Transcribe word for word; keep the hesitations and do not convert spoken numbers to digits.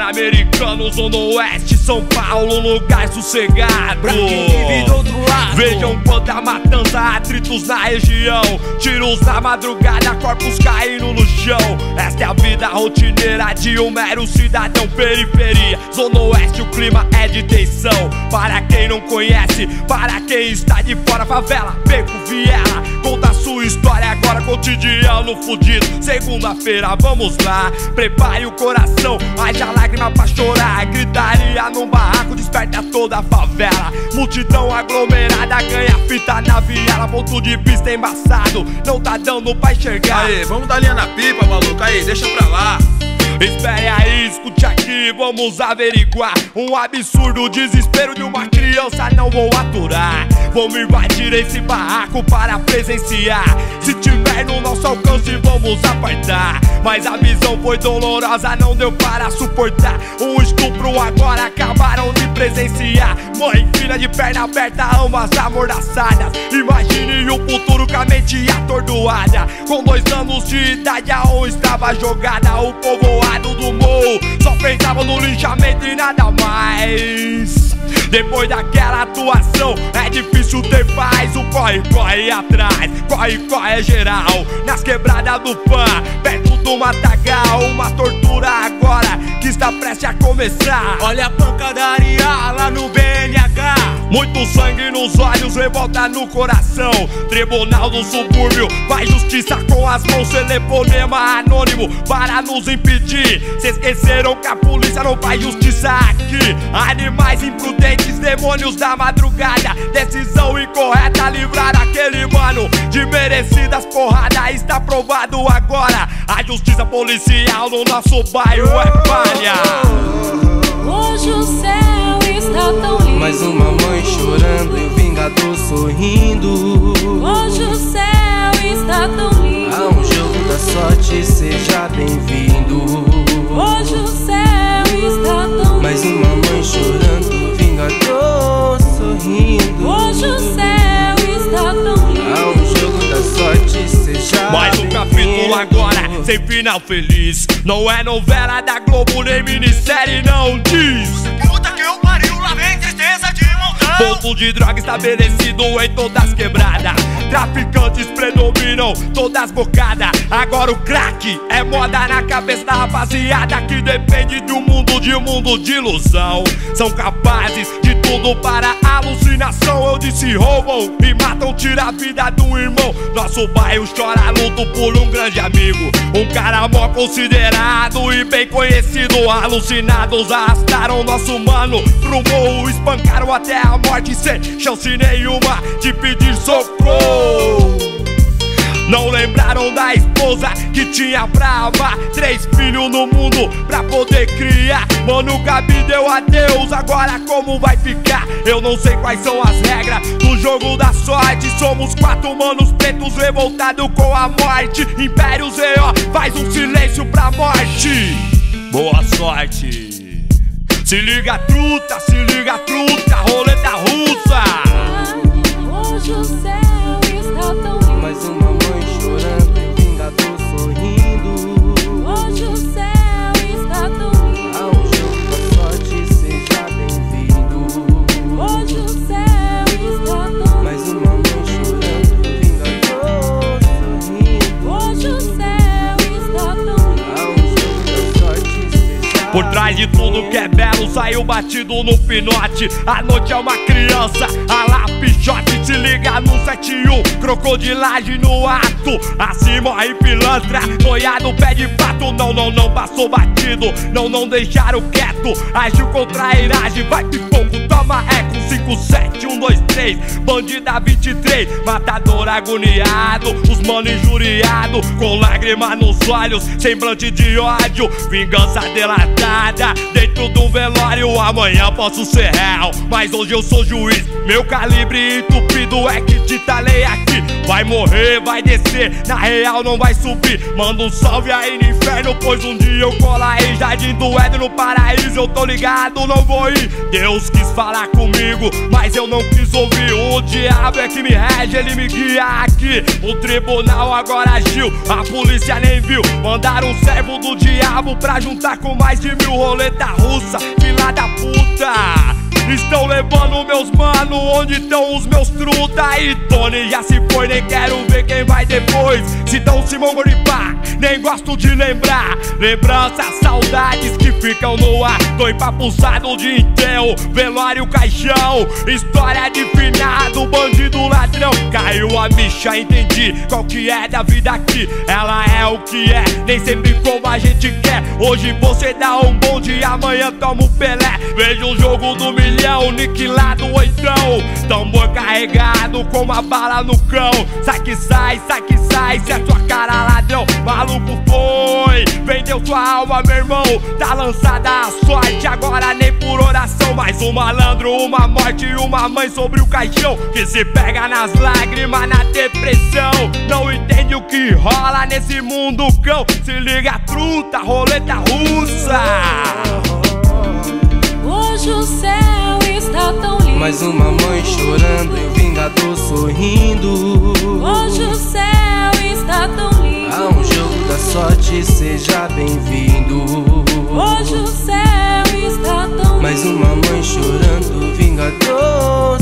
Americano, Zona Oeste, São Paulo, lugar sossegado. Pra quem vive do outro lado, vejam quanta matança, atritos na região, tiros na madrugada, corpos caindo no chão. Esta é a vida rotineira de um mero cidadão. Periferia, Zona Oeste, o clima é de tensão. Para quem não conhece, para quem está de fora, favela, beco, viela, conta a sua história agora, cotidiano fudido. Segunda-feira, vamos lá, prepare o coração, haja lágrima pra chorar. Gritaria num barraco, desperta toda a favela. Multidão aglomerada, ganha fita na viela. Ponto de vista embaçado, não tá dando pra enxergar. Aê, vamos dar linha na pipa, maluco, aí, deixa pra lá. Espere aí, escute aqui, vamos averiguar. Um absurdo, o desespero de uma criança, não vou aturar. Vamos invadir esse barraco para presenciar. Se tiver no nosso alcance, vamos apertar. Mas a visão foi dolorosa, não deu para suportar. Um estupro agora acabaram de presenciar. Mãe e filha de perna aberta, ambas amordaçadas. Imagine o futuro com a mente atordoada. Com dois anos de idade, aonde estava jogada. O povoado do morro só pensava no linchamento e nada mais. Depois daquela atuação é difícil ter paz. O corre, corre atrás, corre, corre é geral. Nas quebradas do Pan, perto do Matagal. Uma tortura agora que está prestes a começar. olha a pancadaria lá no B N H. Muito sangue nos olhos, revolta no coração. Tribunal do subúrbio faz justiça com as mãos. Telefonema anônimo para nos impedir. Se esqueceram que a polícia não faz justiça aqui. Animais imprudentes, demônios da madrugada. Decisão incorreta, livrar aquele mano de merecidas porradas. Está provado agora, a justiça policial no nosso bairro é falha. Hoje o céu está tão lindo, mais uma mãe chorando e o vingador sorrindo. Hoje o céu está tão lindo, a um jogo da sorte, seja bem-vindo. Hoje o céu está tão lindo, mais uma mãe chorando e o vingador sorrindo. Hoje o céu está tão lindo, a um jogo da sorte, seja mais um capítulo agora, sem final feliz. Não é novela da Globo, nem minissérie, não diz. Puta que eu pariu, lá vem tristeza de montão. Ponto de droga estabelecido em todas as quebradas. Traficantes predominam todas as bocadas. Agora o crack é moda na cabeça da rapaziada que depende de um mundo de um mundo de ilusão. São capazes de tudo para alucinação. Eu disse roubam e matam, tira a vida do irmão. Nosso bairro chora luto por um grande amigo, um cara mó considerado e bem conhecido. Alucinados arrastaram nosso mano pro morro, espancaram até a morte sem chance nenhuma de pedir socorro. Não lembraram da esposa que tinha pra amar, três filhos no mundo pra poder criar. Mano, Gabi deu adeus, agora como vai ficar? Eu não sei quais são as regras do jogo da sorte. Somos quatro manos pretos revoltados com a morte. Império Z O faz um silêncio pra morte. Boa sorte. Se liga truta, se liga truta, roleta russa. hoje o céu está tão lindo, mais uma mãe chorando e o vingador sorrindo. hoje o céu está tão lindo, A um jogo da sorte, seja bem-vindo. hoje o céu está tão mais uma mãe chorando e o vingador sorrindo. hoje o céu está tão lindo, A um jogo da sorte, seja Por trás de tudo que é belo saiu batido no pinote. A noite é uma criança, a lá pichote. Se liga no sete um, crocodilagem no ato. Assim morre pilantra, noiado pé de pato. Não, não, não passou batido, não, não deixaram quieto. Agiu contra a iragem, vai pipoco, toma eco. Cinco, sete, um, dois, três, bandida vinte e três. Matador agoniado, os mano injuriado, com lágrima nos olhos, semblante de ódio. Vingança delatada, dentro do velório. Amanhã posso ser réu, mas hoje eu sou juiz. Meu calibre entupido é que te talei aqui. Vai morrer, vai descer, na real não vai subir. Manda um salve aí no inferno, pois um dia eu cola aí. Jardim do Éden no paraíso, eu tô ligado, não vou ir. Deus quis falar comigo, mas eu não quis ouvir. vi, o diabo é que me rege, ele me guia aqui. O tribunal agora agiu, a polícia nem viu. Mandaram um servo do diabo pra juntar com mais de mil. Roleta russa, filha da puta. Estão levando meus mano, onde estão os meus truta? E Tony já se foi, nem quero ver quem vai depois. Se tão Simão Goripá, nem gosto de lembrar. Lembranças, saudades que ficam no ar. Tô empapuçado o dia inteiro, velório, caixão. História de finado, bandido, ladrão. Caiu a bicha, entendi qual que é da vida aqui. Ela é o que é, nem sempre como a gente quer. Hoje você dá um bom dia, amanhã toma um Pelé. Veja o jogo do milhão, niquilado ou então tambor carregado com uma bala no cão. Sai que sai, sai que sai, cê é sua cara ladrão. Maluco foi, vendeu sua alma, meu irmão. Tá lançada a sorte, agora nem por oração. Mais um malandro, uma morte e uma mãe sobre o caixão. Que se pega nas lágrimas, na depressão. Não entende o que rola nesse mundo cão. Se liga truta, roleta russa. Hoje o céu está tão lindo. Mais uma mãe chorando e vingador sorrindo. Hoje o céu está tão lindo. A um jogo da sorte, seja bem-vindo. Hoje o céu está tão lindo. Mais uma mãe chorando, vingador